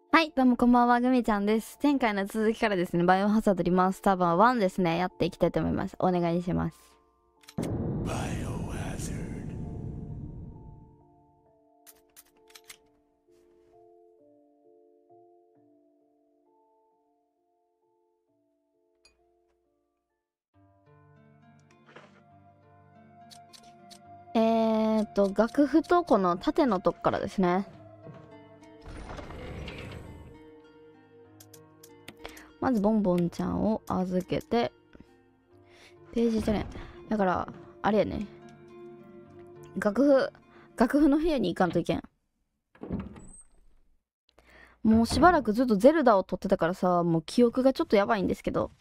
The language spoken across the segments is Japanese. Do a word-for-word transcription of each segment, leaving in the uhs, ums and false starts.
はい、どうもこんばんは、グミちゃんです。前回の続きからですね、バイオハザードリマスター版ワンですね、やっていきたいと思います。お願いします。えーっと、楽譜とこの縦のとこからですね。まずボンボンちゃんを預けて、ページじゃねだから、あれやね。楽譜、楽譜の部屋に行かんといけん。もうしばらくずっとゼルダを撮ってたからさ、もう記憶がちょっとやばいんですけど、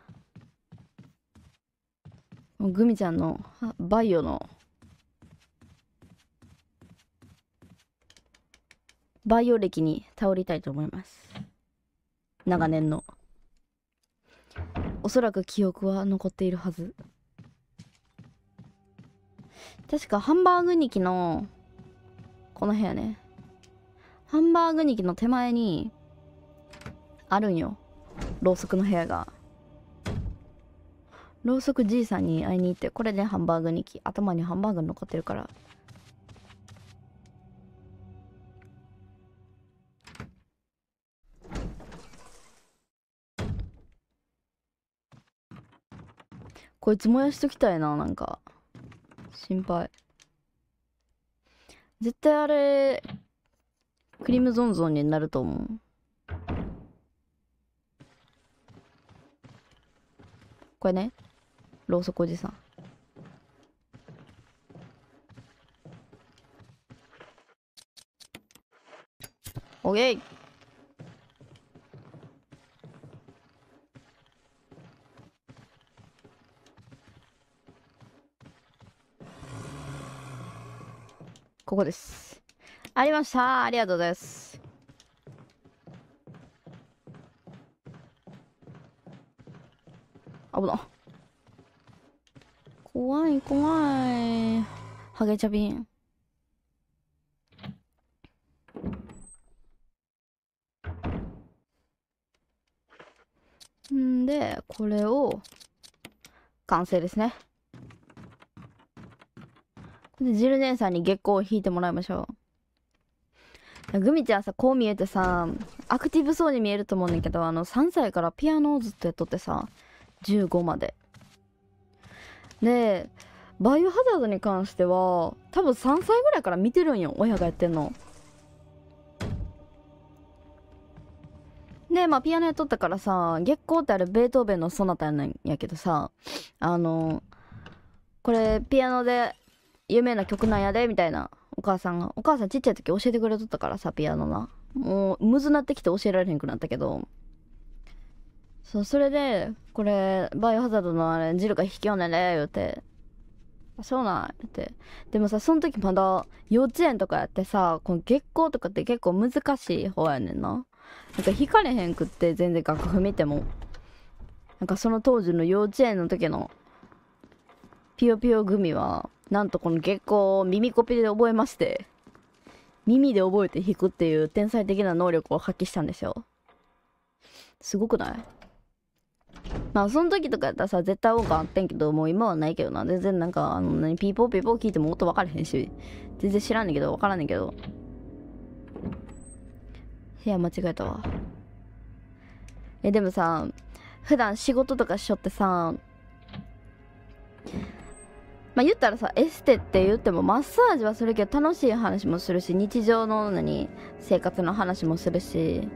もうグミちゃんのバイオのバイオ歴に頼りたいと思います。長年の。おそらく記憶は残っているはず。確かハンバーグニキのこの部屋ね、ハンバーグニキの手前にあるんよ、ろうそくの部屋が。ろうそくじいさんに会いに行って、これでハンバーグニキ、頭にハンバーグ残ってるから。こいつ燃やしときたいな。なんか心配。絶対あれクリムゾンゾンになると思う。これね、ろうそくおじさん。オッケー。ここです。ありました。ありがとうです。危な。怖い怖い。ハゲチャビン。んで、これを完成ですね。で、ジル姉さんに月光を引いてもらいましょう。グミちゃんさ、こう見えてさ、アクティブそうに見えると思うねんだけど、あの、さんさいからピアノをずっとやっとってさ、じゅうごまで。で、バイオハザードに関しては、多分さんさいぐらいから見てるんよ、親がやってんの。で、まあ、ピアノやっとったからさ、月光ってあれ、ベートーベンのソナタやなんやけどさ、あの、これ、ピアノで有名な曲なんやで、みたいな、お母さんが。お母さんちっちゃい時教えてくれとったからさ、ピアノな。もう、むずなってきて教えられへんくなったけど、そう、それで、これ、バイオハザードのあれ、ジルが弾きよんねんで、言うて。あ、そうなん言って。でもさ、その時まだ幼稚園とかやってさ、この月光とかって結構難しい方やねんな。なんか弾かれへんくって、全然楽譜見ても。なんかその当時の幼稚園の時のピヨピヨ組は、なんとこの月光を耳コピで覚えまして、耳で覚えて弾くっていう天才的な能力を発揮したんですよ。すごくない？まあその時とかやったらさ、絶対音感あってんけど、もう今はないけどな。全然なんか、あの、何、ピーポーピーポー聞いても音分からへんし、全然知らんねんけど、分からんねんけど。部屋間違えたわ。え、でもさ、普段仕事とかしょってさ、まあ言ったらさ、エステって言ってもマッサージはするけど楽しい話もするし、日常の何、生活の話もするし、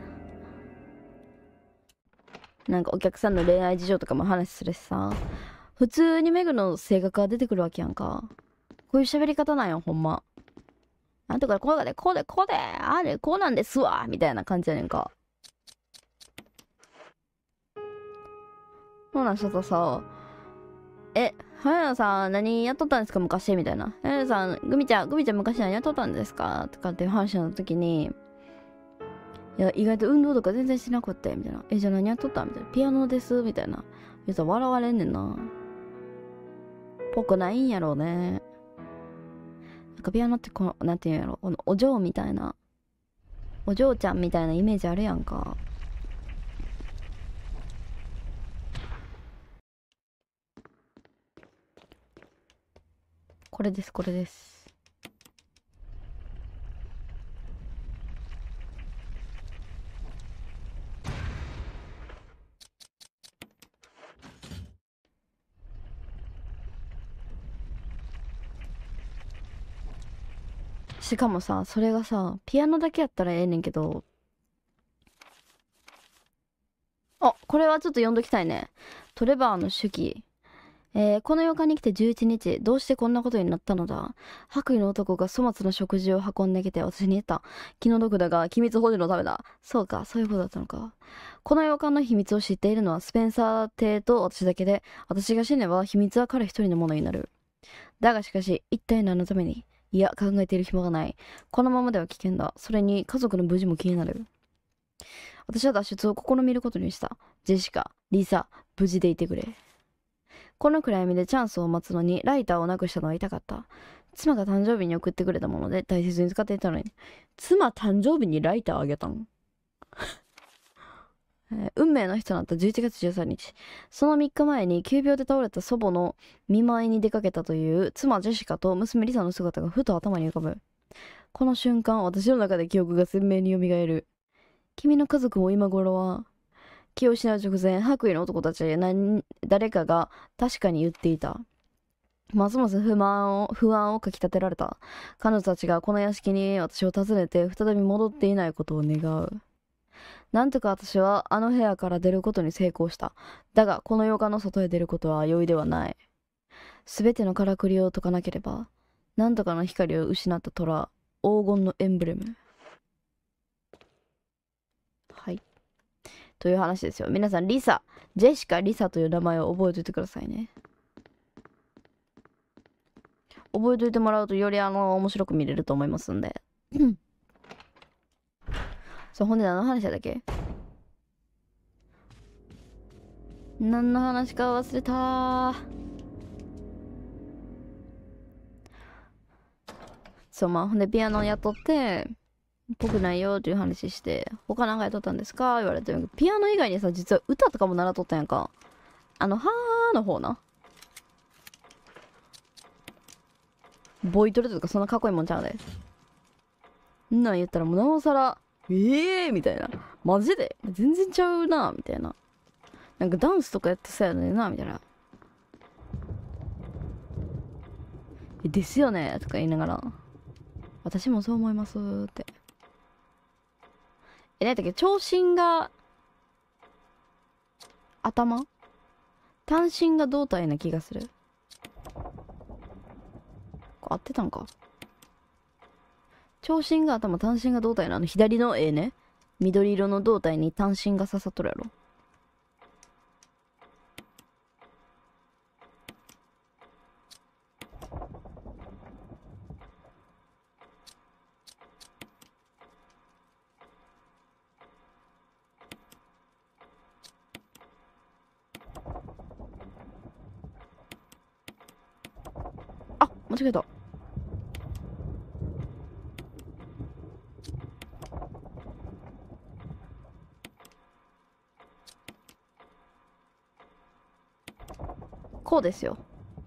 なんかお客さんの恋愛事情とかも話するしさ、普通にメグの性格が出てくるわけやんか。こういう喋り方なんよ、ほんま。なんとかこうで、こうで、こうで、あれ、こうなんですわみたいな感じやねんか。そうなんしょとさ、え、早野さん何やっとったんですか昔みたいな。早野さん、グミちゃん、グミちゃん昔何やっとったんですかとかっていう話の時に、いや、意外と運動とか全然しなくって、みたいな。え、じゃあ何やっとったみたいな。ピアノです、みたいな。言うたら笑われんねんな。ぽくないんやろうね。なんかピアノってこの、なんていうんやろ、このお嬢みたいな。 お嬢ちゃんみたいなイメージあるやんか。これですこれです。しかもさ、それがさ、ピアノだけやったらええねんけど、あ、これはちょっと読んどきたいね。トレバーの手記。えーこのようかに来てじゅういちにち、どうしてこんなことになったのだ。白衣の男が粗末な食事を運んできて私に言った。気の毒だが、機密保持のためだ。そうか、そういうことだったのか。この洋館の秘密を知っているのはスペンサー邸と私だけで、私が死ねば秘密は彼一人のものになる。だがしかし、一体何のために。いや、考えている暇がない。このままでは危険だ。それに家族の無事も気になる。私は脱出を試みることにした。ジェシカ、リサ、無事でいてくれ。この暗闇でチャンスを待つのにライターをなくしたのは痛かった。妻が誕生日に送ってくれたもので大切に使っていたのに。妻誕生日にライターあげたんえー運命の日となったじゅういちがつじゅうさんにち。そのみっかまえに急病で倒れた祖母の見舞いに出かけたという妻ジェシカと娘リサの姿がふと頭に浮かぶ。この瞬間、私の中で記憶が鮮明によみがえる。君の家族も今頃は、気を失う直前、白衣の男たちへ何誰かが確かに言っていた。ますます不満を、不安をかきたてられた。彼女たちがこの屋敷に私を訪ねて再び戻っていないことを願う。なんとか私はあの部屋から出ることに成功した。だが、この洋館の外へ出ることは容易ではない。すべてのからくりを解かなければ、なんとかの光を失った虎、黄金のエンブレム。はい。という話ですよ。皆さん、リサ、ジェシカ・リサという名前を覚えておいてくださいね。覚えておいてもらうとよりあの面白く見れると思いますんで。そう、ほんで何の話だっけ。何の話か忘れたー。そう、まあ、ほんでピアノやっとって、ぽくないよっていう話して、他何回やっとったんですか言われて、ピアノ以外にさ、実は歌とかも習っとったんやんか。あの、はーの方な。ボイトレとかそんなかっこいいもんちゃうで。んなん言ったらもうなおさら、ええーみたいな。マジで全然ちゃうな、みたいな。なんかダンスとかやってそうやのにな、みたいな。えですよねとか言いながら。私もそう思いますって。え、なんだっけ、長身が、頭短身が胴体な気がする。合ってたんか。長身が頭、短身が胴体のあの左の絵ね。緑色の胴体に短身が刺さっとるやろ。あ、間違えた。こうですよ。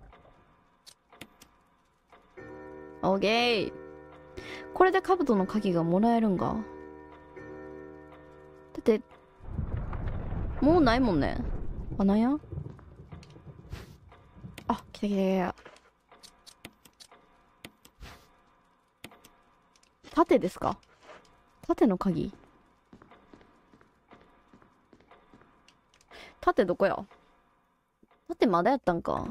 オーケー。これで兜の鍵がもらえるんか。だって、もうないもんね。あ、なんや。あ、来た来た来た。縦ですか。縦の鍵。縦どこや。縦まだやったんか。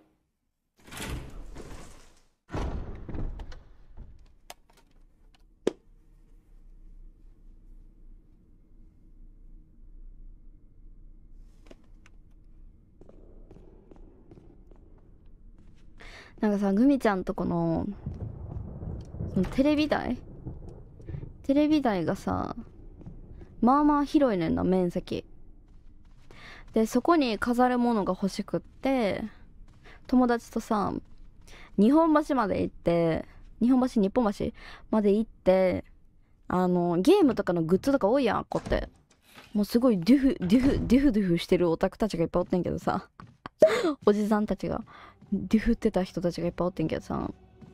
なんかさ、グミちゃんとこの、そのテレビ台テレビ台がさ、まあまあ広いねんな、面積。で、そこに飾るものが欲しくって、友達とさ、日本橋まで行って、日本橋、日本橋まで行って、 あのゲームとかのグッズとか多いやん、あっこって。もうすごいデュフデュフデュフデュフしてるオタクたちがいっぱいおってんけどさおじさんたちがデュフってた人たちがいっぱいおってんけどさ、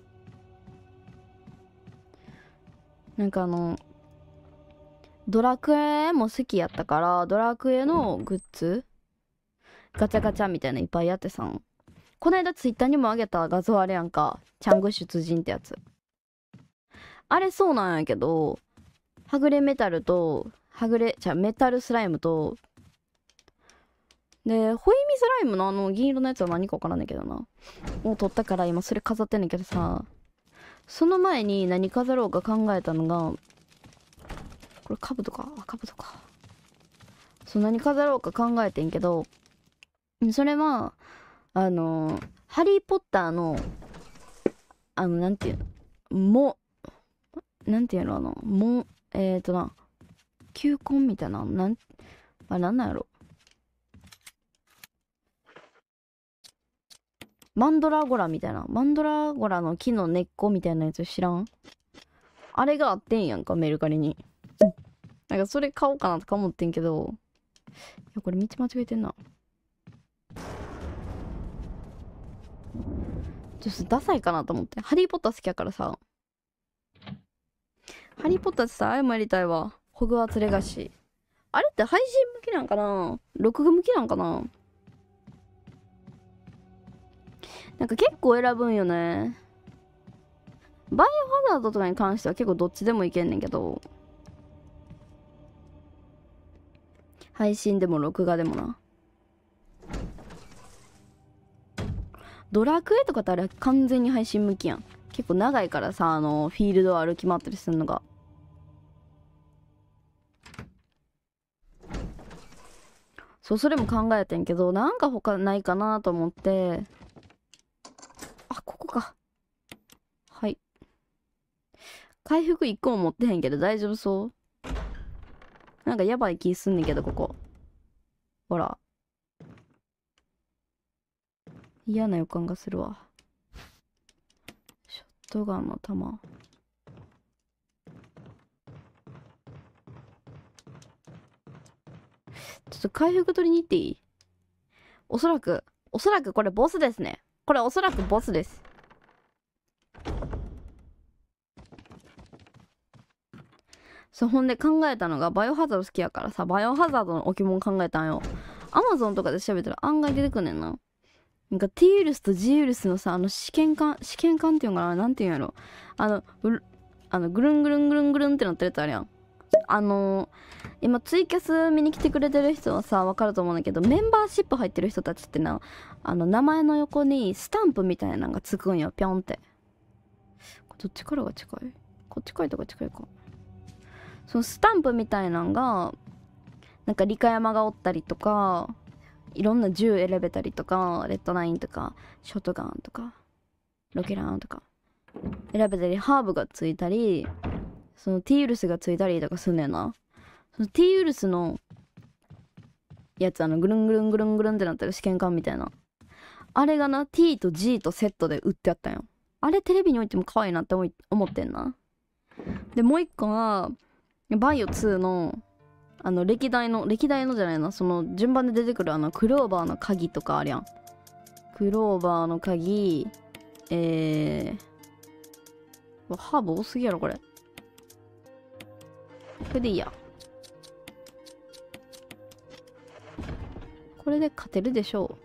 なんかあのドラクエも好きやったから、ドラクエのグッズガチャガチャみたいなのいっぱいやってさ、この間ツイッターにもあげた画像あれやんか、チャング出陣ってやつ。あれそうなんやけど、はぐれメタルとはぐれじゃメタルスライムとでホイミスライムのあの銀色のやつは何か分からんねんけどな、を取ったから今それ飾ってんねんけどさ、その前に何飾ろうか考えたのが、これカブとか、あカブとか、そう何飾ろうか考えてんけど、それはあのーハリー・ポッターのあのなんていうの、もなんていうの、あのもえーとな球根みたいな、なんあれなんなんやろ、マンドラゴラみたいな、マンドラゴラの木の根っこみたいなやつ知らん？あれがあってんやんか、メルカリに。なんかそれ買おうかなとか思ってんけど、いやこれ道間違えてんな。ちょっとダサいかなと思って。ハリーポッター好きやからさ。ハリーポッターってさ、あれもやりたいわ。ホグワーツレガシー。あれって配信向きなんかな、録画向きなんかな、なんか結構選ぶんよね。バイオハザードとかに関しては結構どっちでもいけんねんけど、配信でも録画でもな。ドラクエとかってあれ完全に配信向きやん。結構長いからさ、あのフィールド歩き回ったりするのが。そう、それも考えてんけど、なんか他ないかなと思って、あ、ここか。はい。回復いっこも持ってへんけど大丈夫そう？なんかやばい気すんねんけど、ここ。ほら。嫌な予感がするわ。ショットガンの弾。ちょっと回復取りに行っていい？おそらく、おそらくこれボスですね。これおそらくボスです。そう、ほんで考えたのが、バイオハザード好きやからさ、バイオハザードの置物考えたんよ。アマゾンとかで調べたら案外出てくんねんな。なんか T ウイルスと G ウイルスのさ、あの試験管、試験管っていうのかな、なんていうんやろ。あの、ぐあのぐるんぐるんぐるんぐるんってなってるやつあるやん。あのー、今ツイキャス見に来てくれてる人はさ、わかると思うんだけど、メンバーシップ入ってる人たちってな、あの、名前の横にスタンプみたいなのがつくんよ、ぴょんって。どっちからが近い？こっちかいとか近いか。そのスタンプみたいなんが、なんかリカヤマがおったりとか、いろんな銃選べたりとか、レッドナインとか、ショットガンとか、ロケランとか、選べたり、ハーブがついたり、その T ウイルスがついたりとかすんねんな。その T ウイルスのやつ、あの、ぐるんぐるんぐるんぐるんってなってる試験管みたいな。あれがな、T と G とセットで売ってあったんよ。あれテレビに置いても可愛いなって思い思ってんな。で、もう一個は、バイオツーの、あの、歴代の、歴代のじゃないな、その、順番で出てくるあの、クローバーの鍵とかありゃん。クローバーの鍵、えー、ハーブ多すぎやろ、これ。これでいいや。これで勝てるでしょ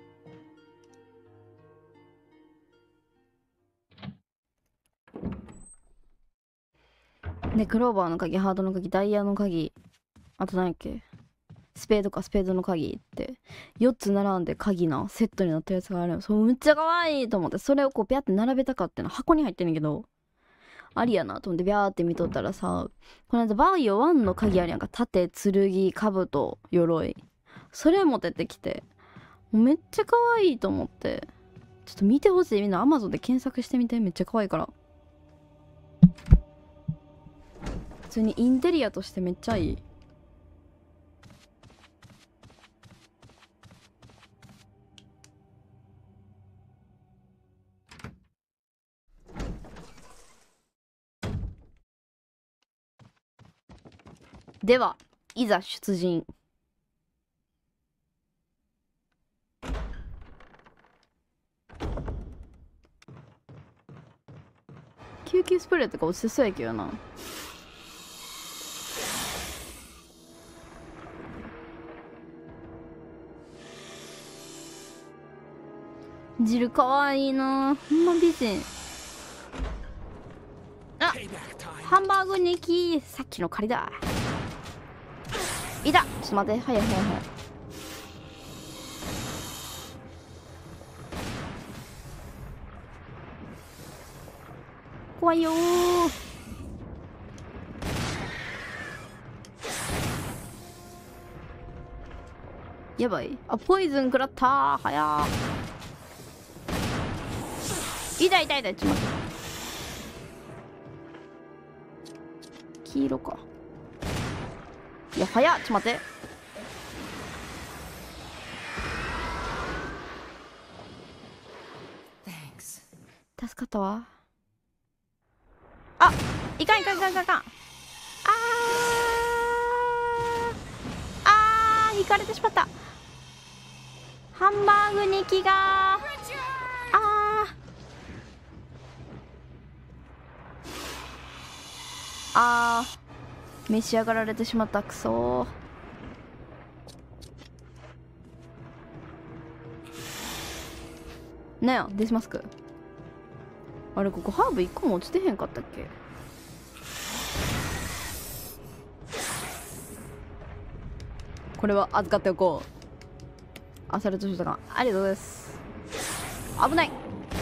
う。で、クローバーの鍵、ハートの鍵、ダイヤの鍵、あと何やっけ、スペードか、スペードの鍵って、よっつ並んで鍵な、セットになったやつがあるよ。そう、めっちゃ可愛いと思って、それをこう、ピャって並べたかっての、箱に入ってんねんけど、ありやなと思って、ビャーって見とったらさ、この間、バイオワンの鍵あるやんか、盾、剣、兜、鎧。それ持ってってきて、めっちゃ可愛いと思って、ちょっと見てほしい。みんな Amazon で検索してみて。めっちゃ可愛いから。普通にインテリアとしてめっちゃいい。 ではいざ出陣。救急スプレーとか落ちてそうやけどな。汁かわいいな、ほんま美人。あ、ハンバーグネキ、さっきの借りだ。いた、ちょっと待って、はいはいはい。怖いよー。やばい。あ、ポイズン食らったー。はやー。痛い痛い痛い。ちょっと待って。黄色か。いや、早っ。ちょっと待って。助かったわ。あ、いかんいかんいかんいかんいかん。あーあー、引かれてしまった。ハンバーグにきがー。あーあー、召し上がられてしまった。くそー。なんやデスマスク。あれ、ここハーブいっこも落ちてへんかったっけ。これは預かっておこう。アサルトシュートガンありがとうございます。危ない。ん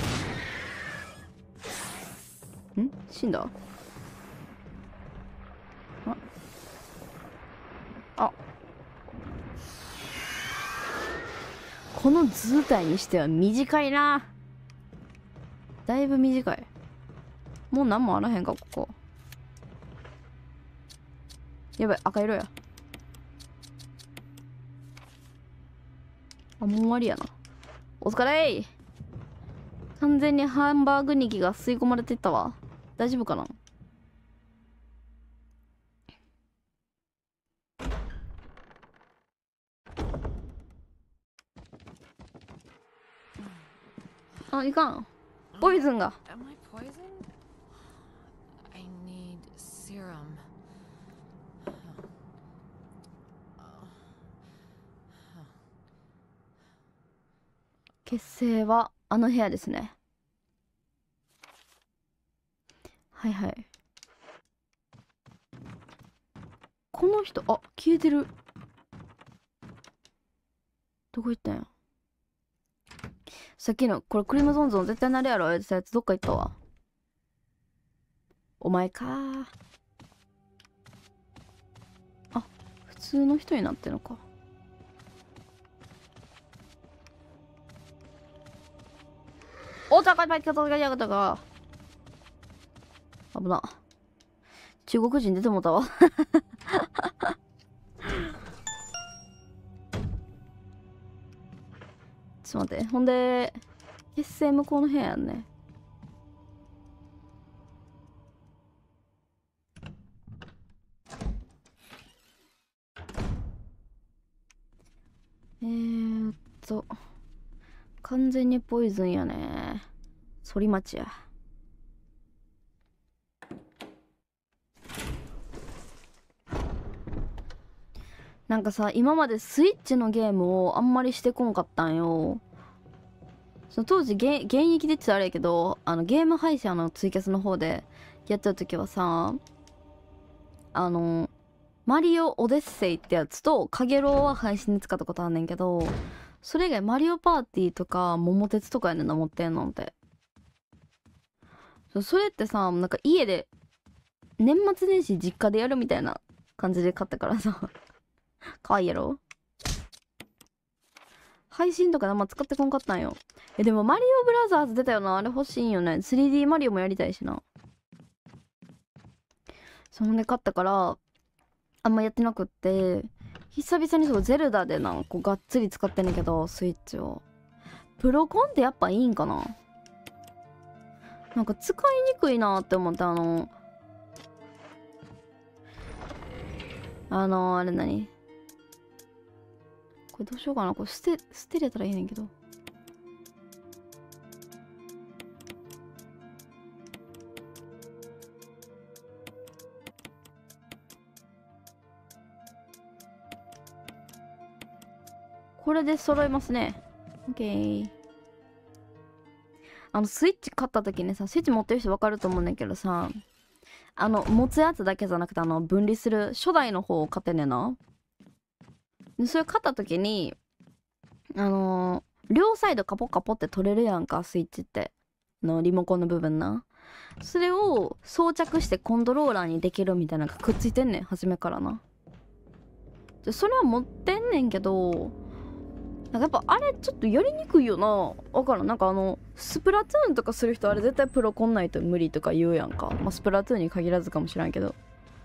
死んだ。ああ、この図体にしては短いな。だいぶ短い。もう何もあらへんか、ここ。やばい、赤色や。あ、もう終わりやな。お疲れー。完全にハンバーグ肉が吸い込まれてったわ。大丈夫かな。あ、いかん。ポイズンが。結成はあの部屋ですね。はいはい。この人、あ、消えてる。どこ行ったんや。さっきのこれクリムゾンゾン絶対なるやろ言ってたやつどっか行ったわ。お前かー。あ、普通の人になってんのか。おー、高いバイクがやがったか。危な。中国人出てもうたわ。ちょっと待って。ほんで、結成向こうの部屋やんね。えーっと、完全にポイズンやね。反町や。なんかさ、今までスイッチのゲームをあんまりしてこんかったんよ。その当時現役で言ってたらあれやけど、あのゲーム配信のツイキャスの方でやってた時はさ、あのマリオオデッセイってやつとカゲロウは配信で使ったことあんねんけど、それ以外マリオパーティーとか桃鉄とかやねんな、持ってんのって。それってさ、なんか家で年末年始実家でやるみたいな感じで買ったからさ。かわいいやろ。配信とかあんま使ってこんかったんよ。え、でもマリオブラザーズ出たよな。あれ欲しいんよね。スリーディー マリオもやりたいしな。そんで買ったからあんまやってなくって、久々にそうゼルダでな、こうがっつり使ってんねんけど、スイッチを。プロコンってやっぱいいんかな。なんか使いにくいなって思って、あのあのー、あれ何これどうしようかな。これ捨て、捨てれたらいいねんけど。これで揃いますね。オッケー。あの、スイッチ買った時にさ、スイッチ持ってる人わかると思うんだけどさ、あの、持つやつだけじゃなくて、あの、分離する初代の方を買ってんねんな。で、それ買った時に、あのー両サイドカポカポって取れるやんか、スイッチって。の、リモコンの部分な。それを装着してコントローラーにできるみたいなのがくっついてんねん、初めからな。で、それは持ってんねんけど、なんかやっぱあれちょっとやりにくいよな。わからん。なんかあの、スプラトゥーンとかする人あれ絶対プロこんないと無理とか言うやんか。まあ、スプラトゥーンに限らずかもしらんけど。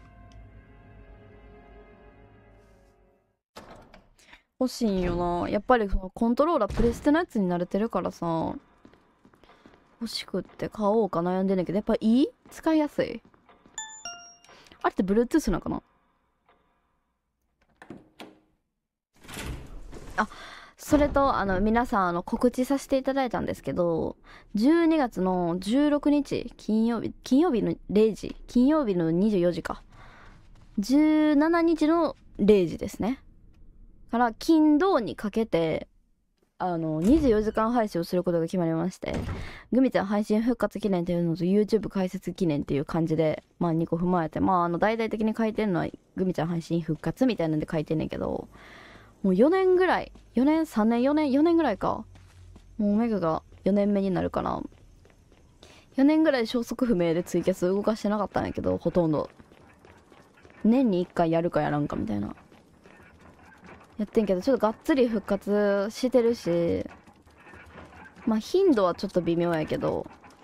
欲しいんよな。やっぱりそのコントローラープレステのやつに慣れてるからさ、欲しくって買おうか悩んでんねんけど、やっぱいい使いやすい。あれって Bluetooth なんかな。あ、それと、あの、皆さん、あの、告知させていただいたんですけど、じゅうにがつのじゅうろくにち、金曜日、金曜日のれいじ、金曜日のにじゅうよじか。じゅうしちにちのれいじですね。から、金土にかけて、あの、にじゅうよじかん配信をすることが決まりまして、グミちゃん配信復活記念っていうのと YouTube 開設記念っていう感じで、まあにこ踏まえて、まああの、大々的に書いてるのはグミちゃん配信復活みたいなんで書いてんねんけど、もうよねんぐらい、よねん、さんねん、よねん、よねんぐらいか。もうオメガがよねんめになるかな。よねんぐらい消息不明でツイキャス動かしてなかったんやけど、ほとんど。年にいっかいやるかやらんかみたいな。やってんけど、ちょっとがっつり復活してるし、まあ頻度はちょっと微妙やけど、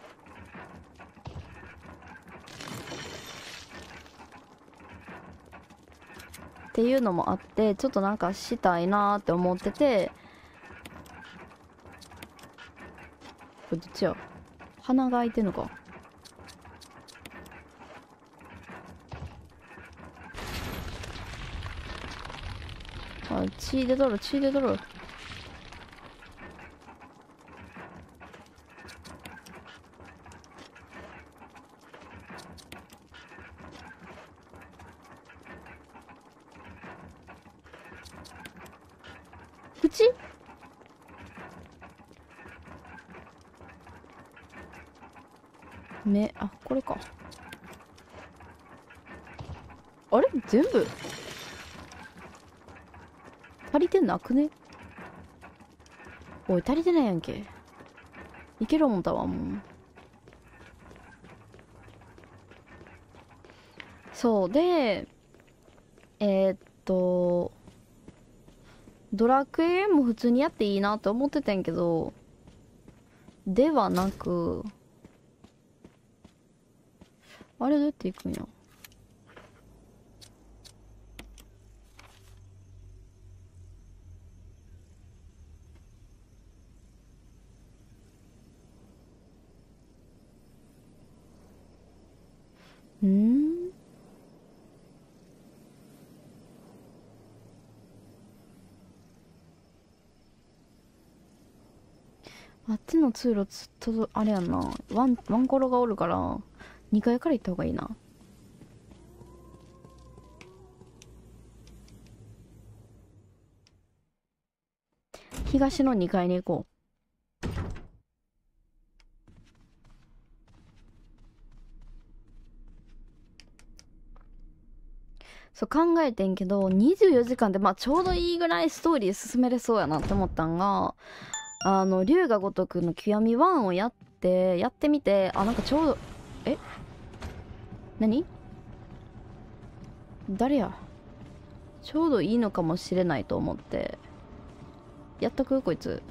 っていうのもあって、ちょっとなんかしたいなーって思ってて、これどっちや鼻が開いてんのか。あ、血出とる、血出とる。口目、あ、これか。あれ全部足りてなくね。おい、足りてないやんけ。いける思ったわ、もう。そうで、えーっと、ドラクエも普通にやっていいなって思ってたんやけど、ではなく、あれどうやって行くんや。んあっちの通路つっと、あれやんな。ワン、ワンコロがおるから、にかいから行った方がいいな。東のにかいに行こう。そう考えてんけど、にじゅうよじかんでまあちょうどいいぐらいストーリー進めれそうやなって思ったんが、あの、龍が如くの極みワンをやって、やってみて、あ、なんかちょうど、え何誰やちょうどいいのかもしれないと思って。やっとくこいつ。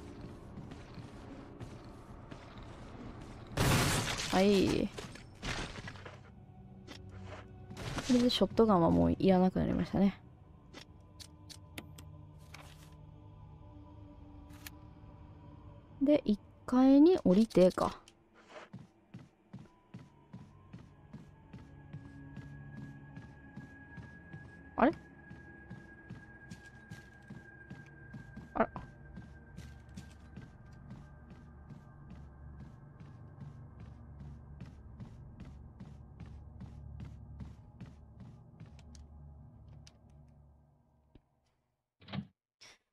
はい。これでショットガンはもういらなくなりましたね。で、いっかいに降りてか。あれ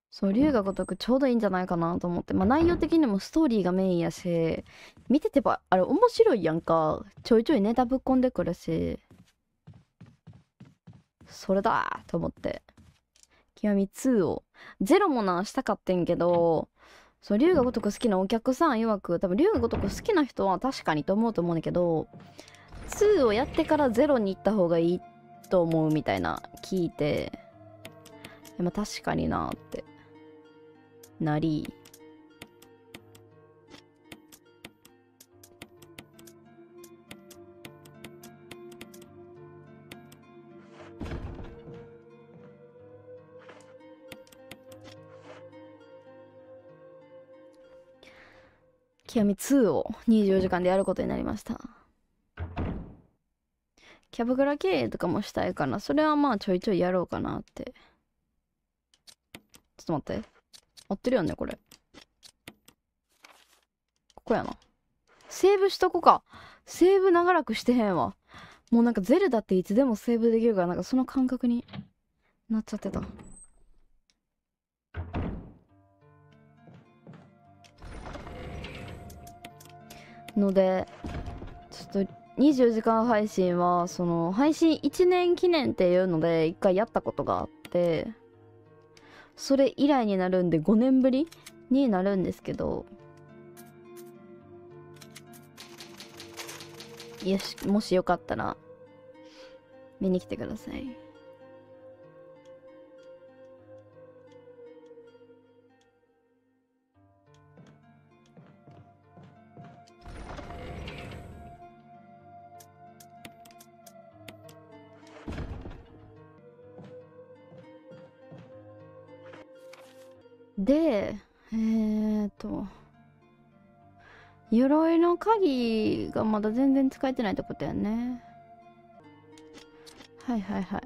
そう、龍が如くちょうどいいんじゃないかなと思って。まあ内容的にもストーリーがメインやし、見ててば、あれ面白いやんか。ちょいちょいネタぶっこんでくるし、それだと思って。極みツーを。ゼロもな、したかってんけど、そう、龍が如く好きなお客さん曰く、多分龍が如く好きな人は確かにと思うと思うんだけど、ツーをやってからゼロに行った方がいいと思うみたいな聞いて、まあ確かになってなり、極みツーをにじゅうよじかんでやることになりました。キャバクラ経営とかもしたいかな。それはまあちょいちょいやろうかなって。ちょっと待って。合ってるよね、これ。ここやな。セーブしとこか。セーブ長らくしてへんわ。もうなんかゼルダっていつでもセーブできるから、なんかその感覚になっちゃってた。ので、ちょっとにじゅうよじかん配信は、その配信いちねん記念っていうので一回やったことがあって、それ以来になるんでごねんぶりになるんですけど、よし、もしよかったら見に来てください。で、えーっと、鎧の鍵がまだ全然使えてないってことやね。はいはいはい。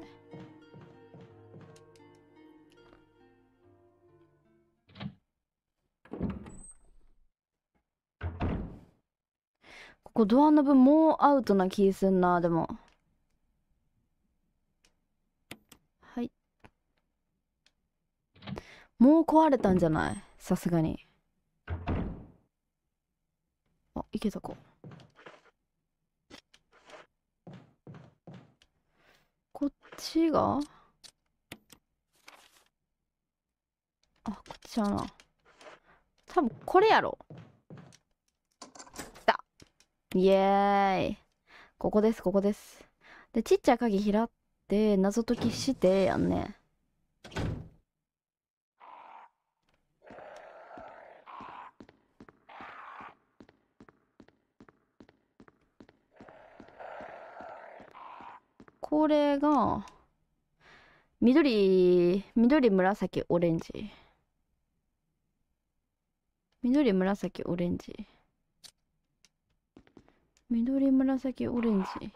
ここドアノブもうアウトな気すんな、でも。はい。もう壊れたんじゃない？さすがに。あ、いけたか。こっちが、あ、こっちやな。多分これやろ。来た。イエーイ。ここです、ここです。で、ちっちゃい鍵拾って、謎解きしてやんね。これが、緑、緑、紫、オレンジ。緑、紫、オレンジ。緑、紫、オレンジ。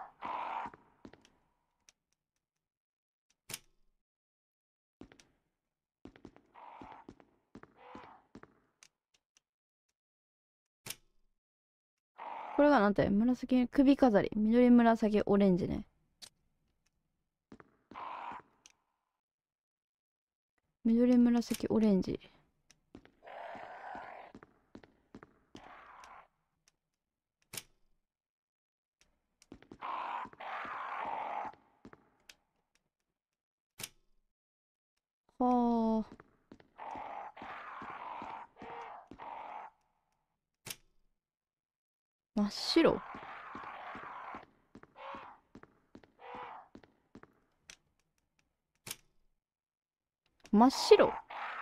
これがなんて紫、首飾り。緑、紫、オレンジね。緑、紫、オレンジ。はあ。真っ白。真っ白。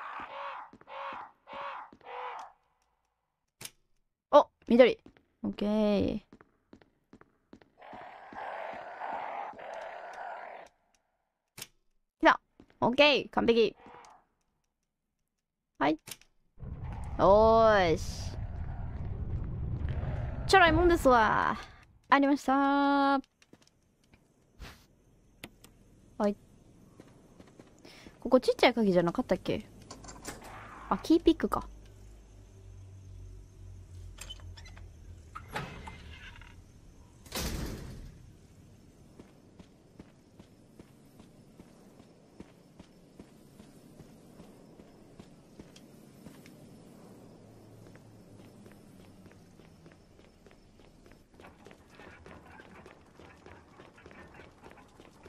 お、緑。オッケー。来た。オッケー。完璧。はい。おーし。ちょろいもんですわ。ありましたー。はい。ここちっちゃい鍵じゃなかったっけ？あ、キーピックか。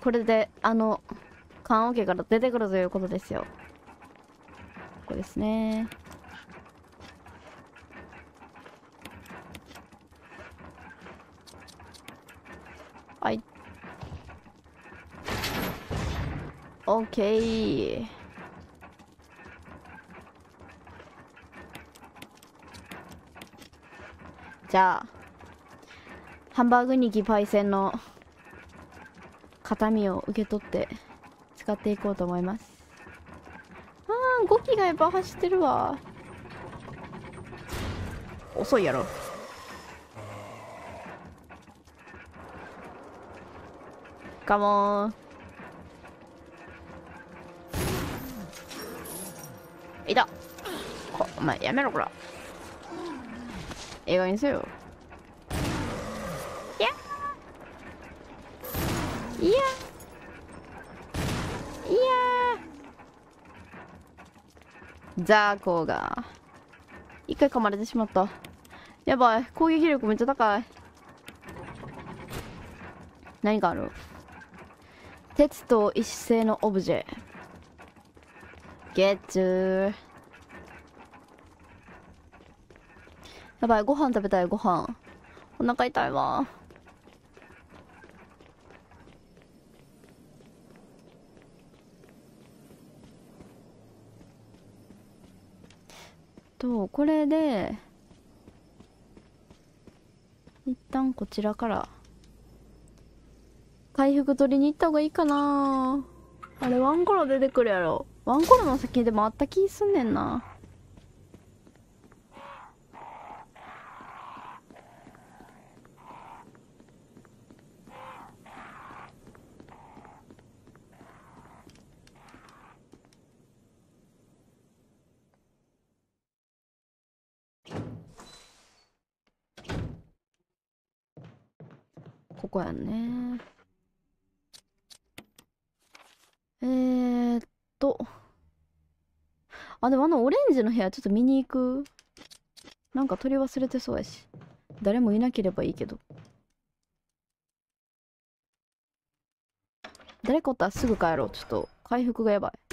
これであの棺桶から出てくるということですよ。ここですね。はい。オッケー。じゃあハンバーグにぎパイセンの形見を受け取って使っていこうと思います。あー、ご機がやっぱ走ってるわ。遅いやろ。カモン。いた。こお前やめろこら。映画にせよ。いやいやいやザーコーが一回噛まれてしまった。やばい、攻撃力めっちゃ高い。何がある？鉄と一斉のオブジェ。ゲッツー。やばい、ご飯食べたい。ご飯お腹痛いわ。とこれで一旦こちらから回復取りに行った方がいいかな。あれワンコロ出てくるやろ。ワンコロの先でもあった気すんねんな。ここやんね。えーっとあ、でもあのオレンジの部屋ちょっと見に行く。なんか取り忘れてそうやし、誰もいなければいいけど。誰かおったらすぐ帰ろう。ちょっと回復がやばい。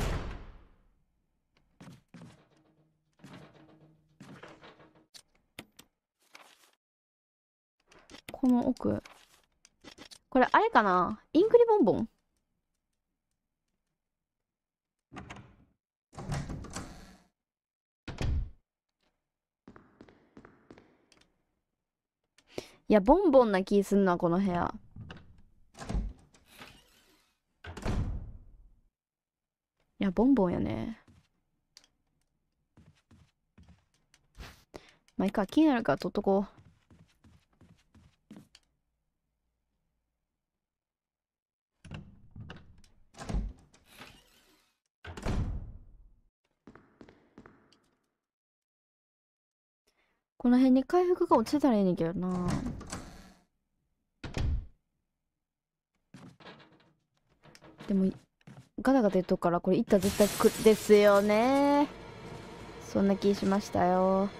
この奥、これあれかな、インクリボンボン。いや、ボンボンな気すんな、この部屋。いや、ボンボンやね。まあ、いいか、気になるから取っとこう。この辺に回復が落ちてたらいいねんけどな。でも、ガタガタ言っとくから、これいったら絶対来るですよね。そんな気しましたよ。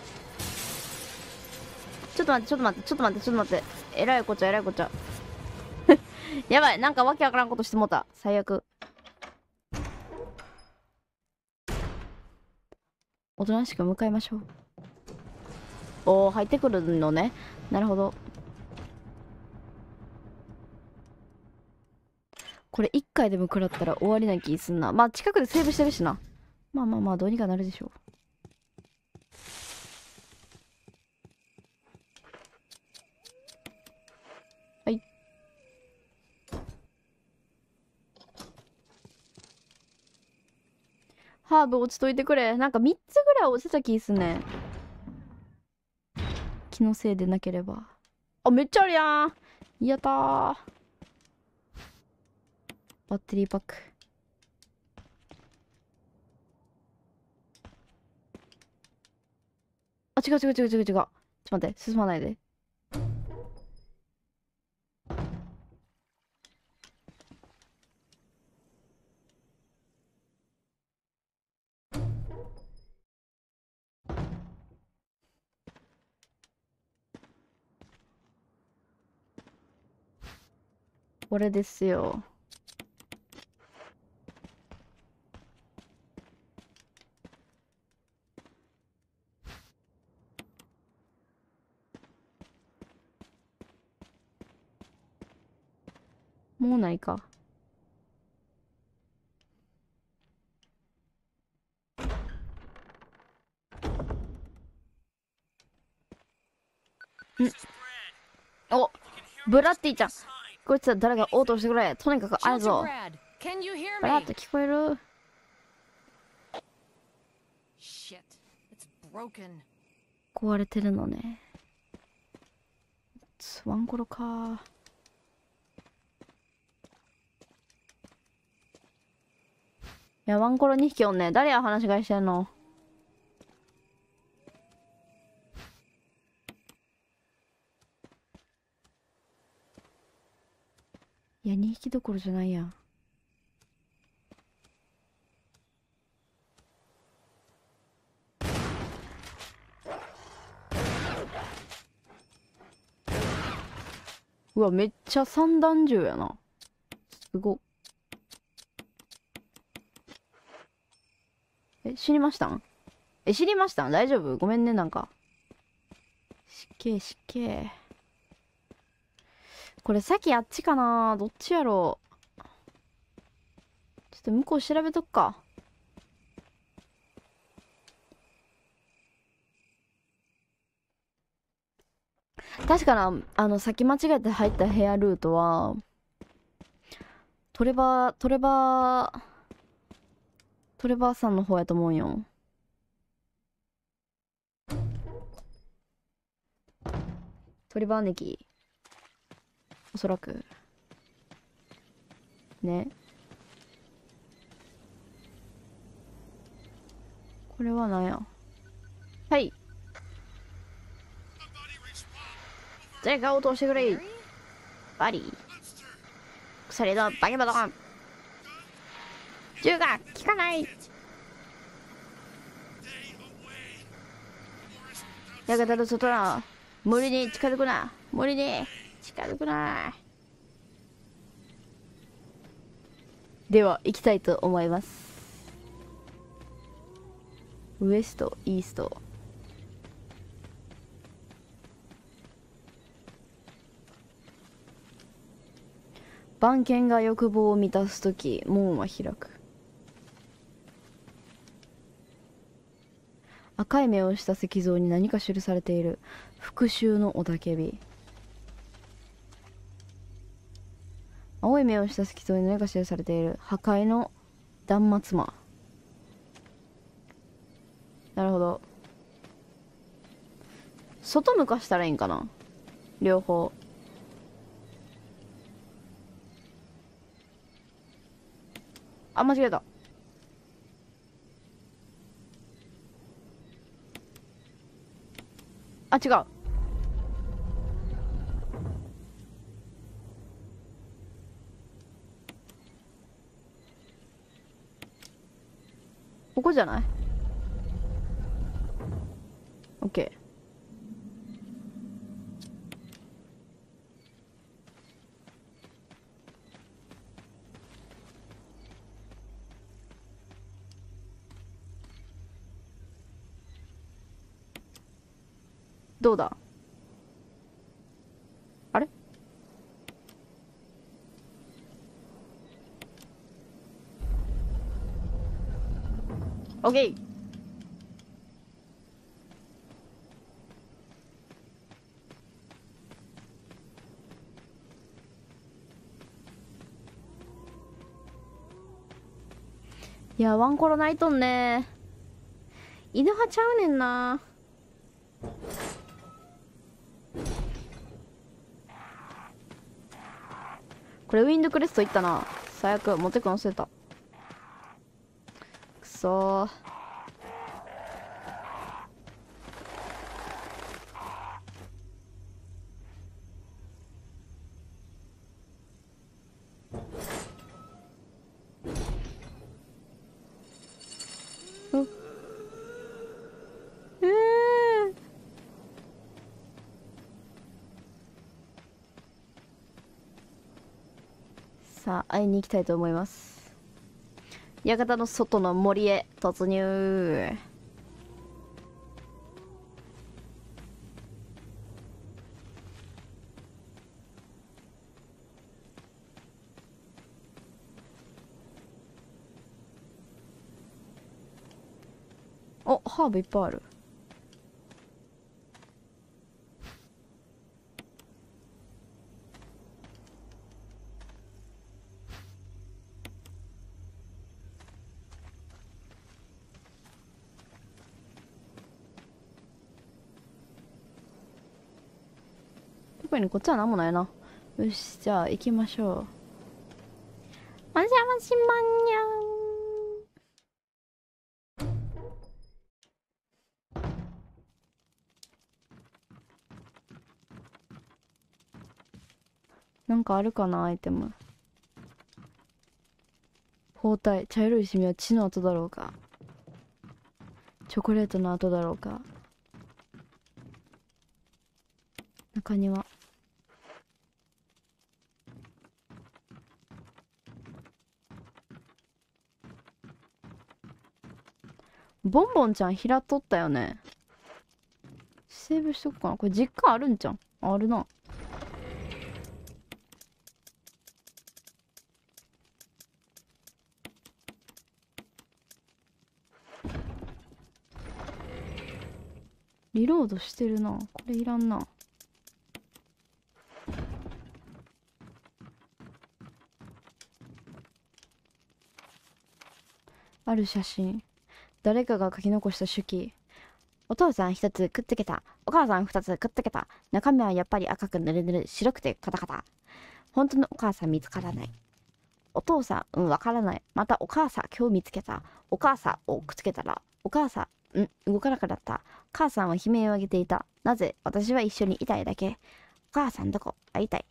ちょっと待って、ちょっと待って、ちょっと待って、ちょっと待って。えらいこっちゃ、えらいこっちゃ。やばい、なんかわけわからんことしてもうた。最悪。おとなしく向かいましょう。おー、入ってくるのね。なるほど。これいっかいでも食らったら終わりな気すんな。まあ近くでセーブしてるしな。まあまあまあどうにかなるでしょう。はい。ハーブ落ちといてくれ。なんかみっつぐらい落ちた気すんねん。気のせいでなければ。あ、めっちゃあるやん。やったー。バッテリーパック。あ、違う違う違う違う違う。ちょっと待って、進まないで。これですよ。 もうないか。んお、ブラッティちゃん。こいつは誰か応答してくれ。とにかくあるぞ。ブラッと聞こえる？壊れてるのね。ワンコロか。いや、ワンコロにひきおんね。誰や話し飼いしてんの？いや、にひきどころじゃないやん。うわ、めっちゃ散弾銃やな。すごっ。え、死にましたん？え、死にましたん？大丈夫？ごめんね、なんか。しっけーしっけー。これ先あっちかな？どっちやろう。ちょっと向こう調べとくか。確かな、あの、先間違えて入った部屋ルートは、トレバー、トレバー、トレバーさんの方やと思うんよ。トレバーネキ。おそらく。ね。これは何や。はい。誰か落としてくれ。バリー。鎖のバケバトン。銃が効かない。館の外な。無理に近づくな。無理に近づくな。では、行きたいと思います。ウエスト、イースト。番犬が欲望を満たすとき、門は開く。赤い目をした石像に何か記されている。復讐の雄たけび。青い目をした石像に何か記されている。破壊の断末魔。なるほど。外向かしたらいいんかな、両方。あ、間違えた。あ、違う。ここじゃない？オッケー。どうだ？あれ？オッケー。いや、ワンコロ泣いとんね。犬派ちゃうねんな。これウィンドクレストいったな。最悪、持ってくの忘れた。くそー。えー、さあ、会いに行きたいと思います。館の外の森へ突入。 ハーブいっぱいある。特にこっちはなんもないな。よし、じゃあ行きましょう。お邪魔しまんにゃん。なんかあるかな、アイテム。包帯、茶色いシミは血の跡だろうか。チョコレートの跡だろうか。中庭。ボンボンちゃん拾っとったよね。セーブしとくかな。これ実家あるんちゃん。あるな。リロードしてるな。これいらんな。ある写真。誰かが書き残した手記。お父さん一つくっつけた。お母さん二つくっつけた。中身はやっぱり赤くぬるぬる、白くてカタカタ。本当のお母さん見つからない。お父さん、うん、わからない。またお母さん、今日見つけた。お母さんをくっつけたら、お母さん、うん、動かなくなった。母さんは悲鳴を上げていた。なぜ私は一緒にいたいだけ。お母さんどこ会いたい。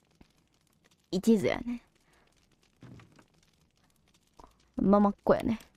一途やね。ママっ子やね。